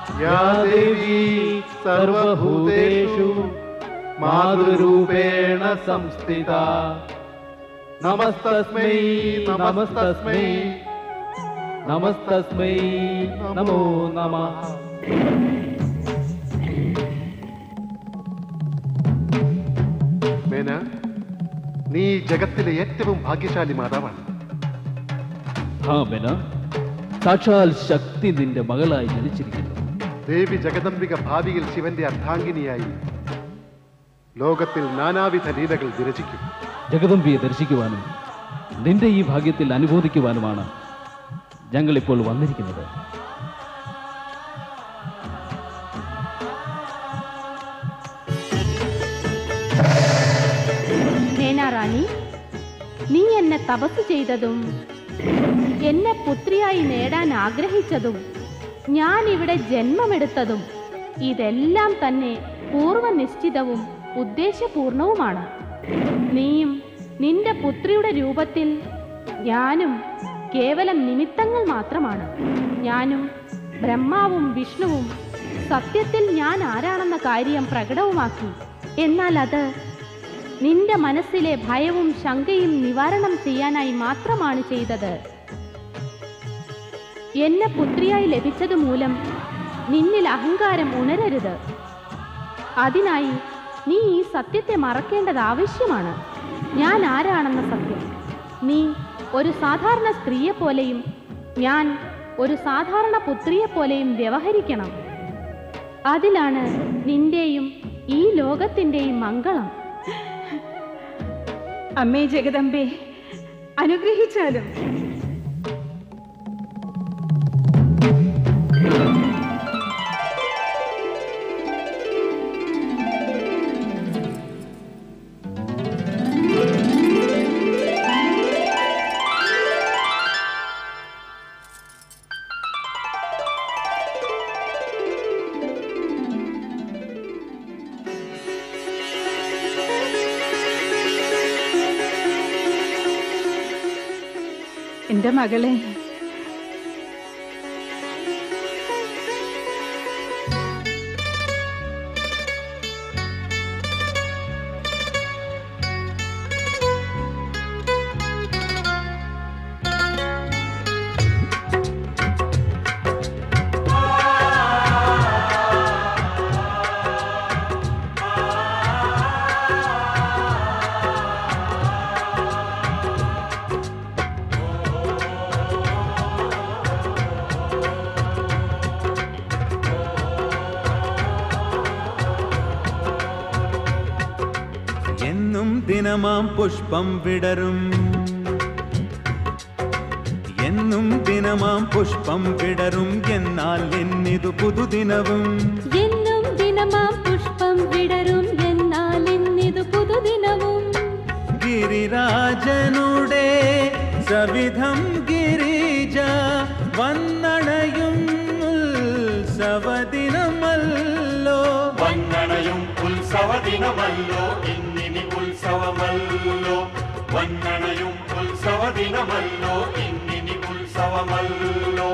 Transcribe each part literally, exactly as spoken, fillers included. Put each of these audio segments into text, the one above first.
या देवी सर्वभूतेषु मातृरूपेण संस्थिता नमस्तस्मै नमस्तस्मै नमस्तस्मै नमो नमः. മേന, നീ ജഗത്തിലെ ഏറ്റവും ഭാഗ്യശാലി മാതാവാണ്. ഹാ മേന, സാക്ഷാൽ ശക്തി നിന്റെ മകളായി ജനിച്ചിരിക്കുന്നു. ദേവി ജഗദംബിക ഭാവിയിൽ ശിവന്റെ അർദ്ധാംഗിനിയായി ലോകത്തിൽ നാനാവിധ ലീലകൾ വിരചിക്കും. ജഗദംബിയെ ദർശിക്കുവാനും നിന്റെ ഈ ഭാഗ്യത്തിൽ അനുബോധിക്കുവാനുമാണ് ഞങ്ങളിപ്പോൾ വന്നിരിക്കുന്നത്. റാണി, നീ എന്നെ തപസ് ചെയ്തതും എന്നെ പുത്രിയായി നേടാൻ ആഗ്രഹിച്ചതും ഞാൻ ഇവിടെ ജന്മമെടുത്തതും ഇതെല്ലാം തന്നെ പൂർവനിശ്ചിതവും ഉദ്ദേശപൂർണവുമാണ്. നീയും നിന്റെ പുത്രിയുടെ രൂപത്തിൽ ഞാനും കേവലം നിമിത്തങ്ങൾ മാത്രമാണ്. ഞാനും ബ്രഹ്മാവും വിഷ്ണുവും സത്യത്തിൽ ഞാൻ ആരാണെന്ന കാര്യം പ്രകടവുമാക്കി. എന്നാൽ അത് നിന്റെ മനസ്സിലെ ഭയവും ശങ്കയും നിവാരണം ചെയ്യാനായി മാത്രമാണ് ചെയ്തത്. എന്നെ പുത്രിയായി ലഭിച്ചത് മൂലം നിന്നിൽ അഹങ്കാരം ഉണരരുത്. അതിനായി നീ ഈ സത്യത്തെ മറക്കേണ്ടത് ആവശ്യമാണ്. ഞാൻ ആരാണെന്ന സത്യം. നീ ഒരു സാധാരണ സ്ത്രീയെപ്പോലെയും ഞാൻ ഒരു സാധാരണ പുത്രിയെപ്പോലെയും വ്യവഹരിക്കണം. അതിലാണ് നിന്റെയും ഈ ലോകത്തിൻ്റെയും മംഗളം. അമ്മേ ജഗദംബേ, അനുഗ്രഹിച്ചാലും. എന്റെ മകളെ, ദിനമാം പുഷ്പം വിടരും എന്നും ദിനമാം പുഷ്പം വിടരും എന്നാൽ എന്നിതു പുതുദിനവും എന്നും ദിനമാം പുഷ്പം വിടരും എന്നാൽ എന്നിതു പുതുദിനവും ഗിരിരാജനുടെ സവിധം ഗിരിജ വന്നണയും ഉത്സവദിനമല്ലോ വന്നണയും ഉത്സവദിനമല്ലോ ഇന്നിനി ഉത്സവമല്ലോ വന്നണയും ഉത്സവദിനമല്ലോ ഇന്നിനി ഉത്സവമല്ലോ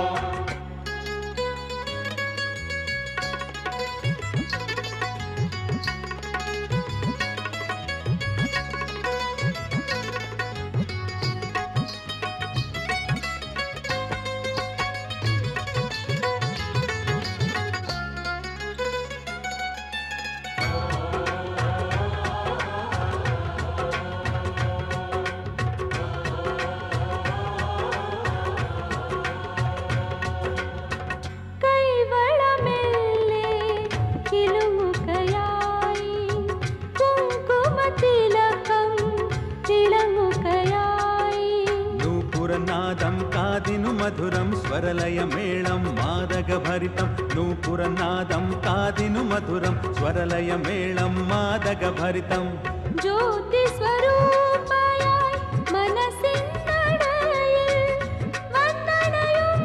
మధురం స్వరలయ మేళం మాదగ భరితం నూపురనాదం కాదిను మధురం స్వరలయ మేళం మాదగ భరితం ജ്യോതി സ്വരൂപയായി മനസ്സിന്നടയിൽ വന്ദനയും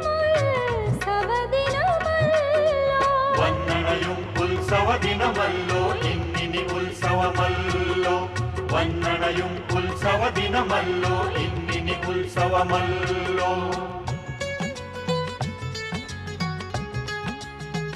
ഉത്സവദിനമല്ലോ വന്ദനയും ഉത്സവദിനമല്ലോ ഇന്നിനി ഉത്സവമല്ലോ വന്ദനയും ഉത്സവദിനമല്ലോ ഇന്നിനി ഉത്സവമല്ലോ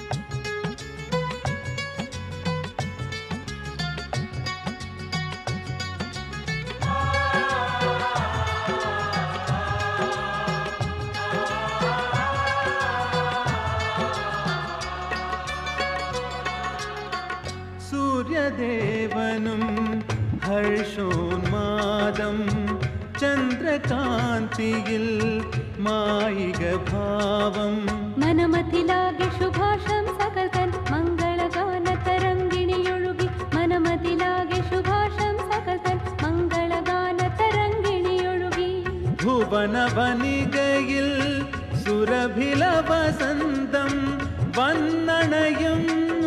ഹർഷോന്മാദം ചന്ദ്രകാന്തിയിൽ മായിക ഭാവം മനമതിലാകെ ശുഭാശംസകൾ തൻ മംഗളഗാന തരംഗിണിയൊഴുകി മനമതിലാകെ ശുഭാശംസകൾ തൻ മംഗളഗാന തരംഗിണിയൊഴുകി ഭുവനവനികയിൽ സുരഭില വസന്തം വന്നണയും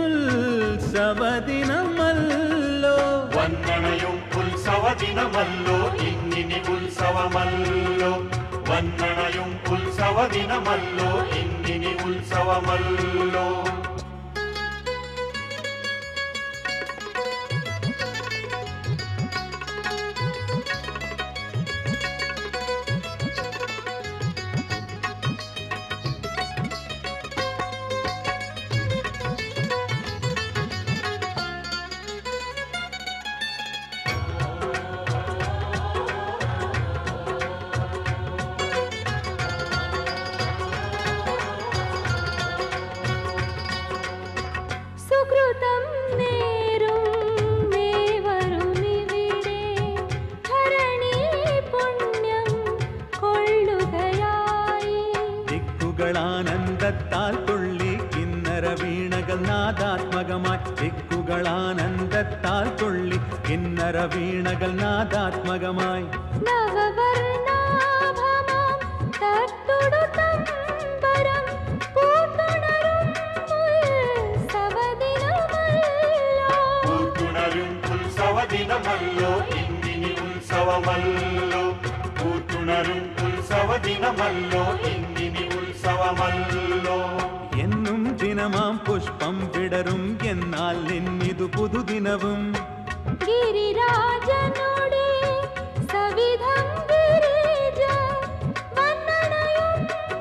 ഉത്സവദിനമല്ലോ വന്ദനയും ഉത്സവദിനമല്ലോ ഇന്നിനി ഉത്സവമല്ലോ വന്ദനയും ഉത്സവദിനമല്ലോ ഇന്നിനി ഉത്സവമല്ലോ സുകൃതം നേരും നേവരുമിവിടെ ധരണി പുണ്യം കൊള്ളുകയായി ദിക്കുകളാനന്ദത്താൽ തുള്ളി കിന്നര വീണകൾ നാദാത്മകമായി ദിക്കുകളാനന്ദത്താൽ തുള്ളി കിന്നര വീണകൾ നാദാത്മകമായി നവവർണാഭമാം തട്ടുടുതമ്പരം പൂത്തുണരും ഉത്സവദിനമല്ലോ പൂത്തുണരും ഉത്സവദിനമല്ലോ ഇന്നിനി ഉത്സവമല്ലോ പൂത്തുണരും ഉത്സവദിനമല്ലോ ഇന്നിനി ഉത്സവമല്ലോ എന്നും ദിനമാം പുഷ്പം വിടരും എന്നാൽ നിന്നിതു പുതുദിനവും ഗിരിരാജനുടെ സവിധം ഗിരിജ വന്ദനയും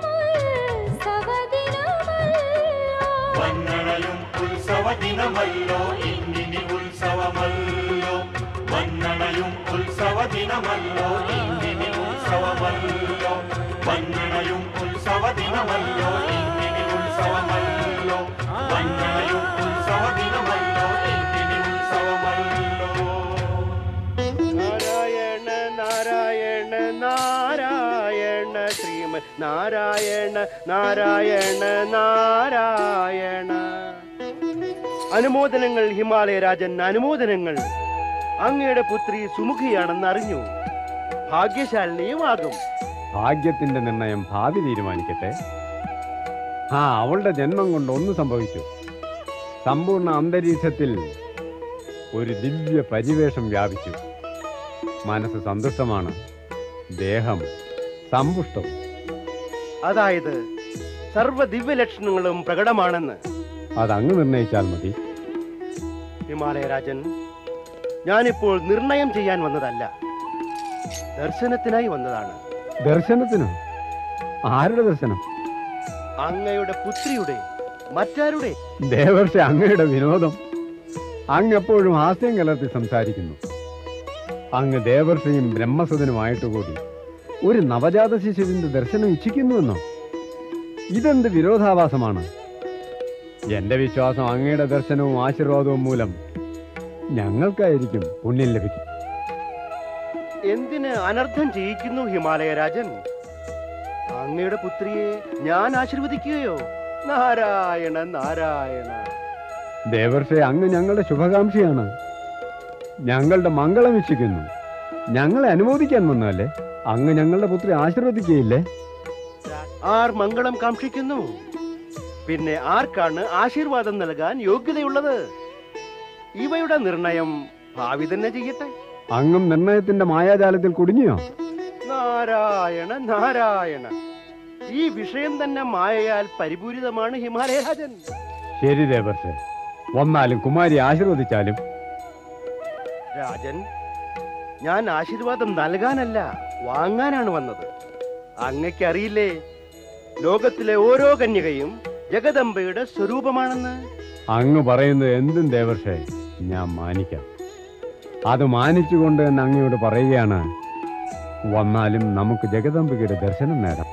ഉത്സവദിനമല്ലോ വന്ദനയും ഉത്സവദിനമല്ലോ ഇന്നിനി ഉത്സവമല്ലോ വന്ദനയും ഉത്സവദിനമല്ലോ ഇന്നിനി ഉത്സവമല്ലോ വന്ദനയും ഉത്സവദിനമല്ലോ ഇന്നിനി ഉത്സവമല്ലോ വന്ദനയും ഉത്സവദിനമല്ലോ ഇന്നിനി ഉത്സവമല്ലോ നാരായണ നാരായണ നാരായണ ശ്രീമൻ നാരായണ നാരായണ നാരായണ അനുമോദനങ്ങൾ ഹിമാലയ രാജൻ അനുമോദനങ്ങൾ അങ്ങയുടെ പുത്രി സുമുഖിയാണെന്ന് അറിഞ്ഞു ഭാഗ്യശാലിനിയുമാകും ഭാഗ്യത്തിന്റെ നിർണയം ഭാവി തീരുമാനിക്കട്ടെ. ആ അവളുടെ ജന്മം കൊണ്ട് ഒന്ന് സംഭവിച്ചു. സമ്പൂർണ്ണ അന്തരീക്ഷത്തിൽ ഒരു ദിവ്യ പരിവേഷം വ്യാപിച്ചു. മനസ്സ് സന്തുഷ്ടമാണ്, ദേഹം സമ്പുഷ്ടം. അതായത് സർവ ദിവ്യലക്ഷണങ്ങളും പ്രകടമാണെന്ന് അതങ്ങ് നിർണയിച്ചാൽ മതി. ഹിമാലയ രാജൻ, ഞാനിപ്പോൾ നിർണയം ചെയ്യാൻ വന്നതല്ല, ദർശനത്തിനായി വന്നതാണ്. ദർശനത്തിനോ? ആരുടെ ദർശനം? അങ്ങയുടെ പുത്രിയുടെ, മറ്റാരുടെ? ദേവർഷി, അങ്ങയുടെ വിനോദം. അങ്ങ് എപ്പോഴും ഹാസ്യം കലർത്തി സംസാരിക്കുന്നു. അങ്ങ് ദേവർഷിയും ബ്രഹ്മസുതനുമായിട്ടുകൂടി ഒരു നവജാത ശിശുവിന്റെ ദർശനം ഇച്ഛിക്കുന്നുവെന്നോ? ഇതെന്ത് വിരോധാഭാസമാണ്? എന്റെ വിശ്വാസം അങ്ങയുടെ ദർശനവും ആശീർവാദവും മൂലം ഞങ്ങൾക്കായിരിക്കും പുണ്യം ലഭിക്കും. എന്തിന് അനർത്ഥം ചെയ്യിക്കുന്നു ഹിമാലയ രാജൻ? അങ്ങയുടെ പുത്രിയെ ഞാൻ ആശീർവദിക്കുകയോ? നാരായണ നാരായണ. ദേവർഷെ, അങ്ങ് ഞങ്ങളുടെ ശുഭകാംക്ഷിയാണ്. ഞങ്ങളുടെ മംഗളം ഇച്ഛിക്കുന്നു. ഞങ്ങളെ അനുമോദിക്കാൻ വന്നല്ലേ? അങ്ങ് ഞങ്ങളുടെ പുത്രി ആശീർവദിക്കുകയില്ലേ? ആർ മംഗളം കാക്ഷിക്കുന്നു? പിന്നെ ആർക്കാണ് ആശീർവാദം നൽകാൻ യോഗ്യതയുള്ളത്? ഇവയുടെ നിർണയം ഭാവി തന്നെ ചെയ്യട്ടെ. അങ്ങും നിർണയത്തിന്റെ മായാജാലത്തിൽ കുടുങ്ങിയോ? നാരായണ നാരായണ. ഈ വിഷയം തന്നെ മായയാൽ പരിപൂരിതമാണ് ഹിമാലയ രാജൻ. ശരി ദേവർഷെ, വന്നാലും കുമാരി ആശീർവദിച്ചാലും. രാജൻ, ഞാൻ ആശീർവാദം നൽകാനല്ല, വാങ്ങാനാണ് വന്നത്. അങ്ങയ്ക്കറിയില്ലേ, ലോകത്തിലെ ഓരോ കന്യകയും ജഗദംബയുടെ സ്വരൂപമാണെന്ന്? അങ്ങ് പറയുന്നത് എന്തും ദേവർഷെ ഞാൻ മാനിക്കാം. അത് മാനിച്ചുകൊണ്ട് തന്നെ അങ്ങയോട് പറയുകയാണ്, വന്നാലും നമുക്ക് ജഗദംബികയുടെ ദർശനം നേടാം.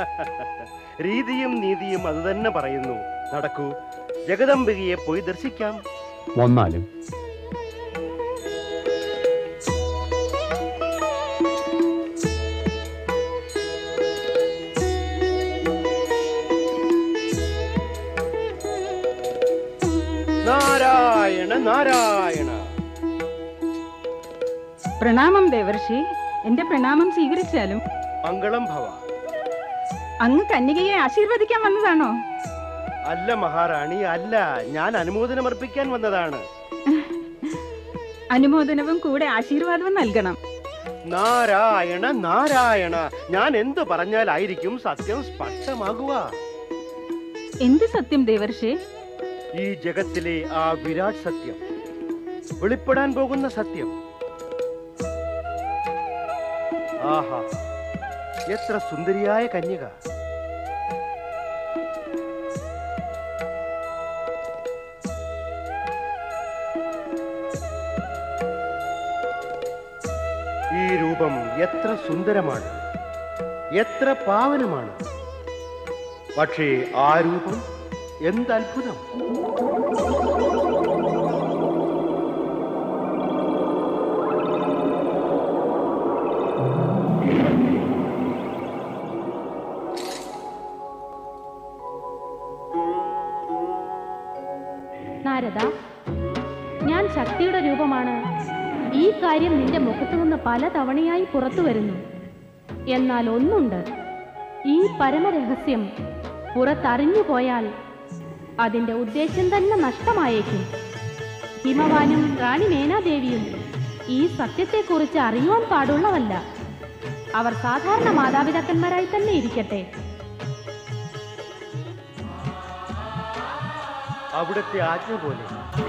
രീതിയും നീതിയും അത് തന്നെ പറയുന്നു. നടക്കൂ, ജഗദംബികയെ പോയി ദർശിക്കാം. വന്നാലും നാരായണ നാരായണ. പ്രണാമം ദേവർഷി. എന്റെ പ്രണാമം സ്വീകരിച്ചാലും. മംഗളം ഭവ. അങ്ങ് കന്യകയെ ആശീർവദിക്കാൻ വന്നതാണോ? അല്ല മഹാറാണി, അല്ല. ഞാൻ അനുമോദനം അർപ്പിക്കാൻ വന്നതാണ്. അനുമോദനവും കൂടെ ആശീർവാദവും നൽകണം. നാരായണ നാരായണ. ഞാൻ എന്തു പറഞ്ഞാലായിരിക്കും സത്യം സ്പഷ്ടമാകുക? എന്ത് സത്യം ദേവർഷി? ഈ ജഗത്തിലെ ആ വിരാട് സത്യം, വെളിപ്പെടാൻ പോകുന്ന സത്യം. ആഹാ, എത്ര സുന്ദരിയായ കന്യക! ഈ രൂപം എത്ര സുന്ദരമാണ്, എത്ര പാവനമാണ്. പക്ഷേ ആ രൂപം എന്ത് അത്ഭുതം! നാരദ, ഞാൻ ശക്തിയുടെ രൂപമാണ്. ഈ കാര്യം നിന്റെ മുഖത്തു നിന്ന് പല തവണയായി പുറത്തു വരുന്നു. എന്നാൽ ഒന്നുണ്ട്, ഈ പരമരഹസ്യം പുറത്തറിഞ്ഞു പോയാൽ അതിന്റെ ഉദ്ദേശം തന്നെ നഷ്ടമായേക്കും. ഹിമവാനും റാണി മേനാദേവിയും ഈ സത്യത്തെക്കുറിച്ച് അറിയുവാൻ പാടുള്ളവല്ല. അവർ സാധാരണ മാതാപിതാക്കന്മാരായി തന്നെ ഇരിക്കട്ടെ. അവിടുത്തെ ആജ്ഞ പോലെ.